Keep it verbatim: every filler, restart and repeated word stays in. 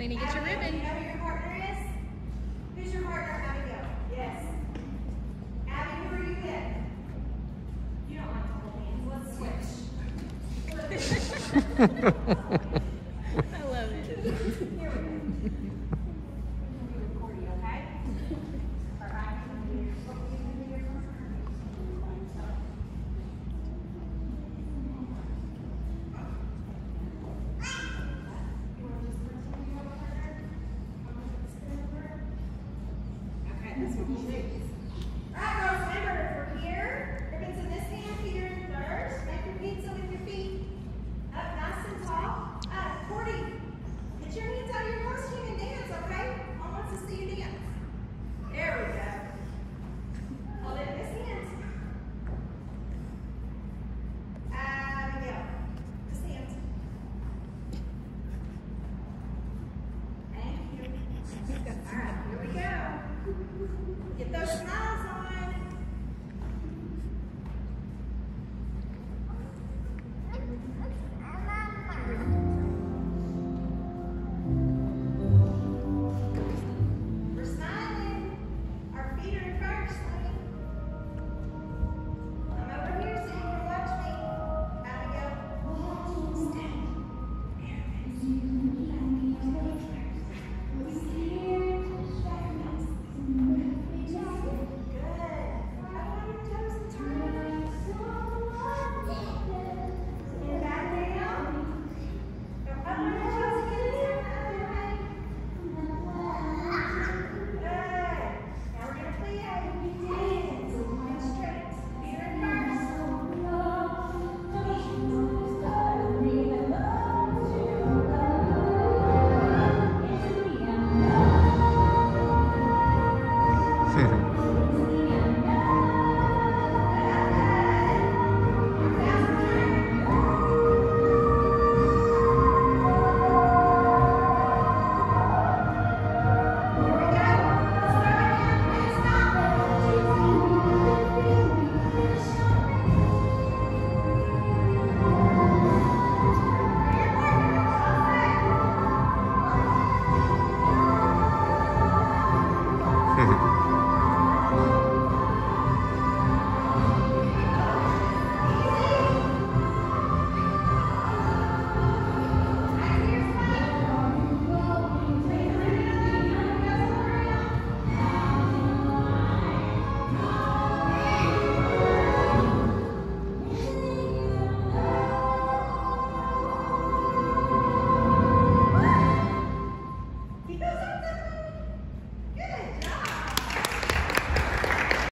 Laney, get your ribbon. Do you know who your partner is? Who's your partner, Abigail? Yes. Abby, who are you with? You don't like to hold hands. Let's switch. I love it. Here we go. Recording, okay? All right. Okay, that's what we'll do. All right, girls, remember, if we're here, ribbons in this hand, Peter in third. Make your pizza with your feet up nice and tall. Uh, Cordy, get your hands out of your costume and dance, okay? I want to see you dance. There we go. Hold it in this hand. Abigail, this hand. Thank you. All right, here we go. Get those smiles.